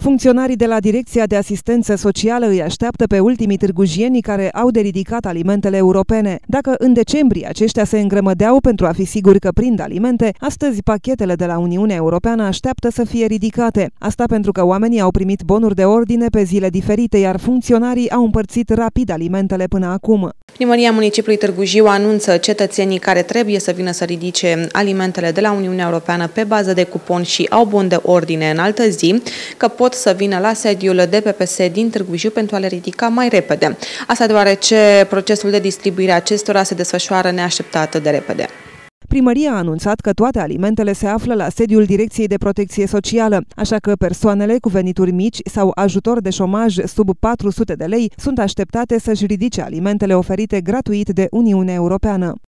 Funcționarii de la Direcția de Asistență Socială îi așteaptă pe ultimii târgujieni care au de ridicat alimentele europene. Dacă în decembrie aceștia se îngrămădeau pentru a fi siguri că prind alimente, astăzi pachetele de la Uniunea Europeană așteaptă să fie ridicate. Asta pentru că oamenii au primit bonuri de ordine pe zile diferite, iar funcționarii au împărțit rapid alimentele până acum. Primăria Municipiului Târgu Jiu anunță cetățenii care trebuie să vină să ridice alimentele de la Uniunea Europeană pe bază de cupon și au bon de ordine în altă zi, că pot să vină la sediul DPPS din Târgu Jiu pentru a le ridica mai repede. Asta deoarece procesul de distribuire a acestora se desfășoară neașteptat de repede. Primăria a anunțat că toate alimentele se află la sediul Direcției de Protecție Socială, așa că persoanele cu venituri mici sau ajutor de șomaj sub 400 de lei sunt așteptate să-și ridice alimentele oferite gratuit de Uniunea Europeană.